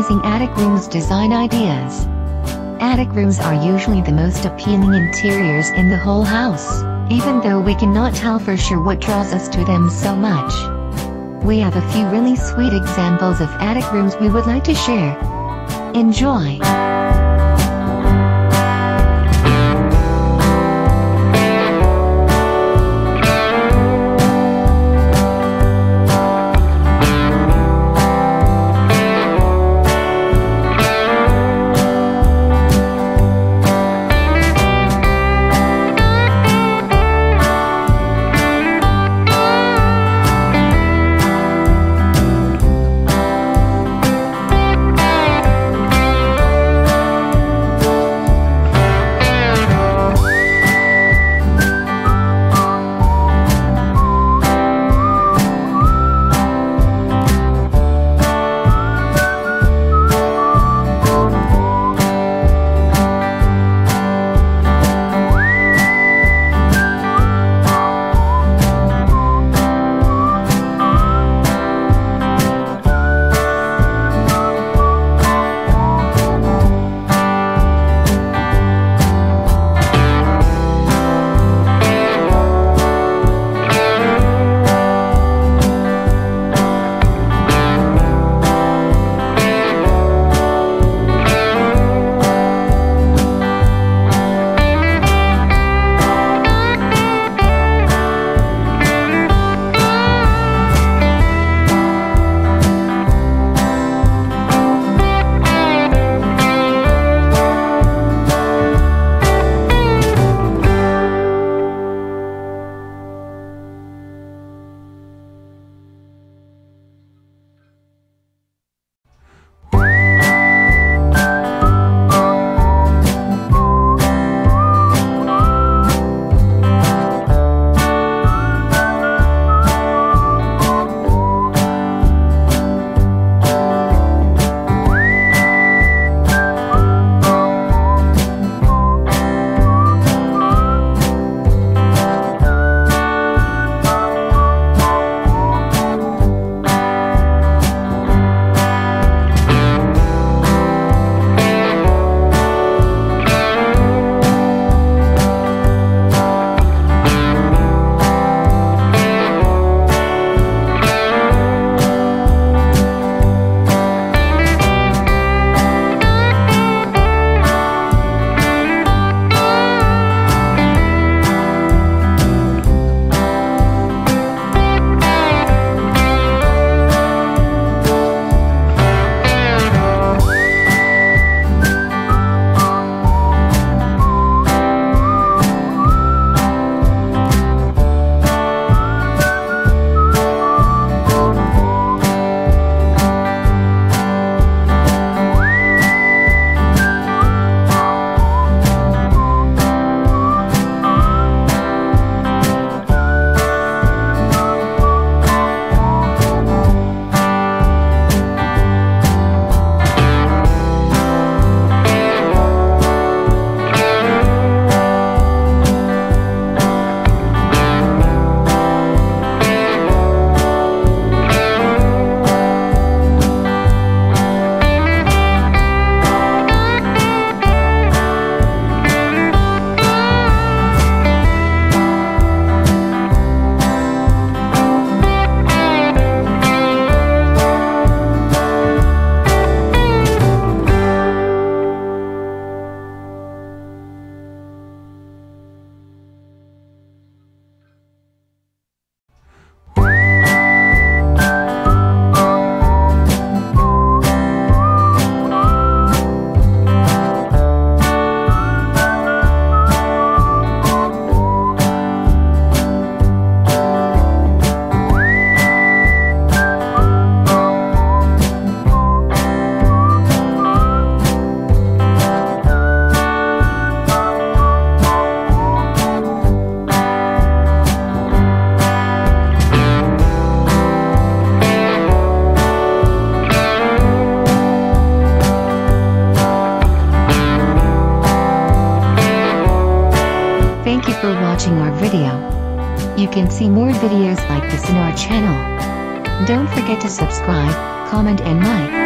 amazing attic rooms design ideas. Attic rooms are usually the most appealing interiors in the whole house, even though we cannot tell for sure what draws us to them so much. We have a few really sweet examples of attic rooms we would like to share. Enjoy! watching our video. You can see more videos like this in our channel. Don't forget to subscribe, comment and like.